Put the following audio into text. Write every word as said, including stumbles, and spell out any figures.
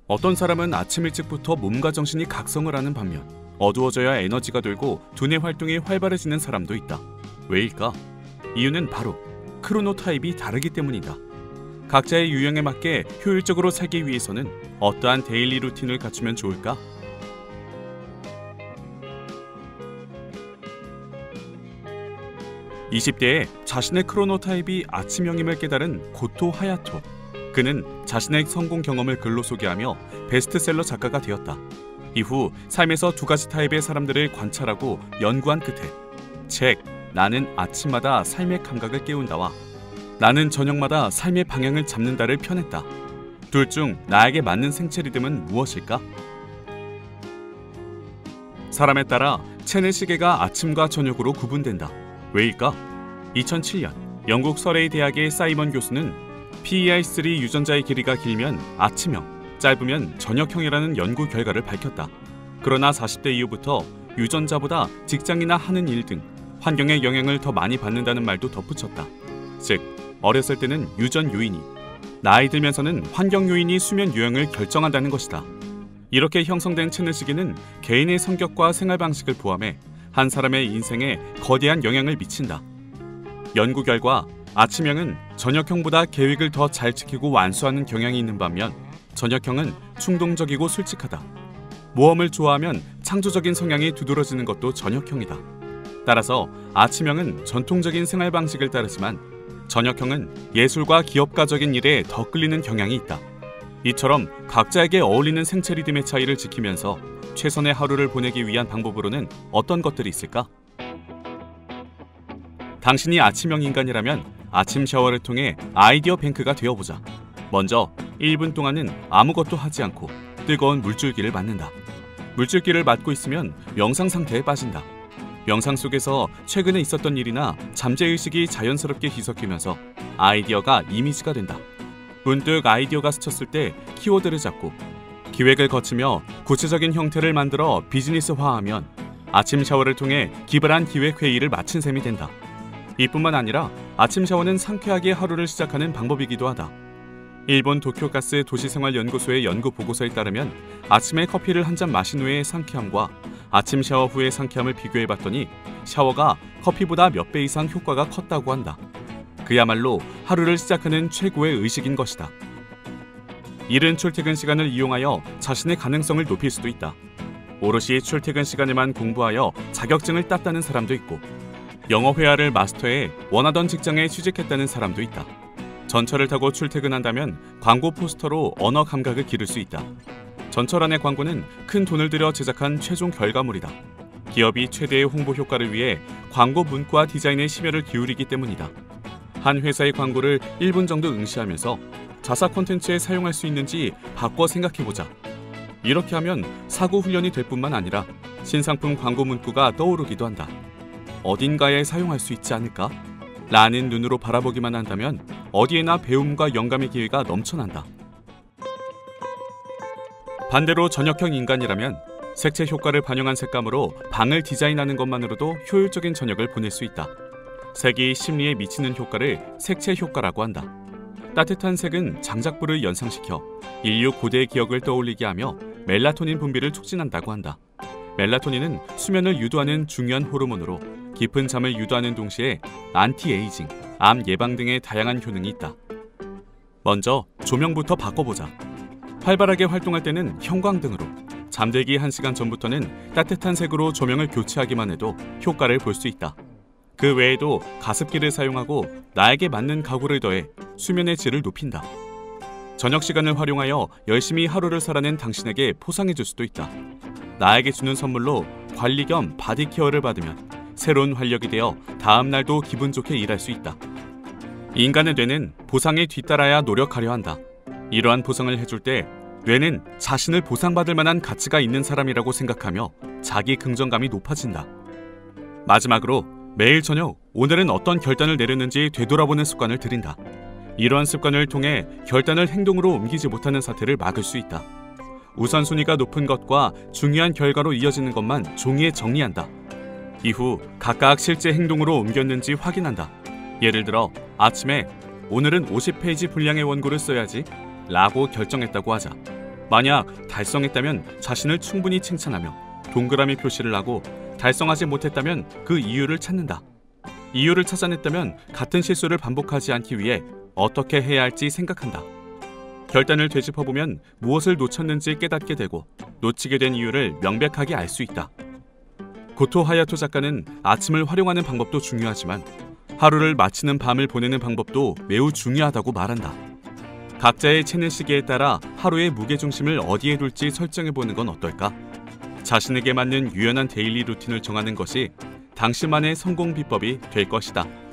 어떤 사람은 아침 일찍부터 몸과 정신이 각성을 하는 반면 어두워져야 에너지가 돌고 두뇌 활동이 활발해지는 사람도 있다. 왜일까? 이유는 바로 크로노타입이 다르기 때문이다. 각자의 유형에 맞게 효율적으로 살기 위해서는 어떠한 데일리 루틴을 갖추면 좋을까? 이십 대에 자신의 크로노타입이 아침형임을 깨달은 고토 하야토. 그는 자신의 성공 경험을 글로 소개하며 베스트셀러 작가가 되었다. 이후 삶에서 두 가지 타입의 사람들을 관찰하고 연구한 끝에 책 나는 아침마다 삶의 감각을 깨운다와 나는 저녁마다 삶의 방향을 잡는다를 펴냈다. 둘 중 나에게 맞는 생체 리듬은 무엇일까? 사람에 따라 체내 시계가 아침과 저녁으로 구분된다. 왜일까? 이천칠 년 영국 서레이 대학의 사이먼 교수는 피이알 삼 유전자의 길이가 길면 아침형, 짧으면 저녁형이라는 연구 결과를 밝혔다. 그러나 사십 대 이후부터 유전자보다 직장이나 하는 일 등 환경의 영향을 더 많이 받는다는 말도 덧붙였다. 즉, 어렸을 때는 유전 요인이, 나이 들면서는 환경 요인이 수면 유형을 결정한다는 것이다. 이렇게 형성된 체내 시계는 개인의 성격과 생활 방식을 포함해 한 사람의 인생에 거대한 영향을 미친다. 연구 결과 아침형은 저녁형보다 계획을 더 잘 지키고 완수하는 경향이 있는 반면 저녁형은 충동적이고 솔직하다. 모험을 좋아하면 창조적인 성향이 두드러지는 것도 저녁형이다. 따라서 아침형은 전통적인 생활 방식을 따르지만 저녁형은 예술과 기업가적인 일에 더 끌리는 경향이 있다. 이처럼 각자에게 어울리는 생체 리듬의 차이를 지키면서 최선의 하루를 보내기 위한 방법으로는 어떤 것들이 있을까? 당신이 아침형 인간이라면 아침 샤워를 통해 아이디어 뱅크가 되어보자. 먼저 일 분 동안은 아무것도 하지 않고 뜨거운 물줄기를 맞는다. 물줄기를 맞고 있으면 명상 상태에 빠진다. 명상 속에서 최근에 있었던 일이나 잠재의식이 자연스럽게 희석되면서 아이디어가 이미지가 된다. 문득 아이디어가 스쳤을 때 키워드를 잡고 기획을 거치며 구체적인 형태를 만들어 비즈니스화하면 아침 샤워를 통해 기발한 기획회의를 마친 셈이 된다. 이뿐만 아니라 아침 샤워는 상쾌하게 하루를 시작하는 방법이기도 하다. 일본 도쿄가스 도시생활연구소의 연구 보고서에 따르면 아침에 커피를 한 잔 마신 후의 상쾌함과 아침 샤워 후의 상쾌함을 비교해봤더니 샤워가 커피보다 몇 배 이상 효과가 컸다고 한다. 그야말로 하루를 시작하는 최고의 의식인 것이다. 이른 출퇴근 시간을 이용하여 자신의 가능성을 높일 수도 있다. 오롯이 출퇴근 시간에만 공부하여 자격증을 땄다는 사람도 있고 영어 회화를 마스터해 원하던 직장에 취직했다는 사람도 있다. 전철을 타고 출퇴근한다면 광고 포스터로 언어 감각을 기를 수 있다. 전철 안의 광고는 큰 돈을 들여 제작한 최종 결과물이다. 기업이 최대의 홍보 효과를 위해 광고 문구와 디자인에 심혈을 기울이기 때문이다. 한 회사의 광고를 일 분 정도 응시하면서 자사 콘텐츠에 사용할 수 있는지 바꿔 생각해보자. 이렇게 하면 사고 훈련이 될 뿐만 아니라 신상품 광고 문구가 떠오르기도 한다. 어딘가에 사용할 수 있지 않을까? 라는 눈으로 바라보기만 한다면 어디에나 배움과 영감의 기회가 넘쳐난다. 반대로 저녁형 인간이라면 색채 효과를 반영한 색감으로 방을 디자인하는 것만으로도 효율적인 저녁을 보낼 수 있다. 색이 심리에 미치는 효과를 색채 효과라고 한다. 따뜻한 색은 장작불을 연상시켜 인류 고대의 기억을 떠올리게 하며 멜라토닌 분비를 촉진한다고 한다. 멜라토닌은 수면을 유도하는 중요한 호르몬으로 깊은 잠을 유도하는 동시에 안티에이징, 암 예방 등의 다양한 효능이 있다. 먼저 조명부터 바꿔보자. 활발하게 활동할 때는 형광등으로, 잠들기 한 시간 전부터는 따뜻한 색으로 조명을 교체하기만 해도 효과를 볼 수 있다. 그 외에도 가습기를 사용하고 나에게 맞는 가구를 더해 수면의 질을 높인다. 저녁 시간을 활용하여 열심히 하루를 살아낸 당신에게 포상해줄 수도 있다. 나에게 주는 선물로 관리 겸 바디 케어를 받으면 새로운 활력이 되어 다음 날도 기분 좋게 일할 수 있다. 인간의 뇌는 보상에 뒤따라야 노력하려 한다. 이러한 보상을 해줄 때 뇌는 자신을 보상받을 만한 가치가 있는 사람이라고 생각하며 자기 긍정감이 높아진다. 마지막으로 매일 저녁 오늘은 어떤 결단을 내렸는지 되돌아보는 습관을 들인다. 이러한 습관을 통해 결단을 행동으로 옮기지 못하는 사태를 막을 수 있다. 우선순위가 높은 것과 중요한 결과로 이어지는 것만 종이에 정리한다. 이후 각각 실제 행동으로 옮겼는지 확인한다. 예를 들어 아침에 오늘은 오십 페이지 분량의 원고를 써야지 라고 결정했다고 하자. 만약 달성했다면 자신을 충분히 칭찬하며 동그라미 표시를 하고 달성하지 못했다면 그 이유를 찾는다. 이유를 찾아냈다면 같은 실수를 반복하지 않기 위해 어떻게 해야 할지 생각한다. 결단을 되짚어보면 무엇을 놓쳤는지 깨닫게 되고 놓치게 된 이유를 명백하게 알 수 있다. 고토 하야토 작가는 아침을 활용하는 방법도 중요하지만 하루를 마치는 밤을 보내는 방법도 매우 중요하다고 말한다. 각자의 체내 시계에 따라 하루의 무게중심을 어디에 둘지 설정해보는 건 어떨까? 자신에게 맞는 유연한 데일리 루틴을 정하는 것이 당신만의 성공 비법이 될 것이다.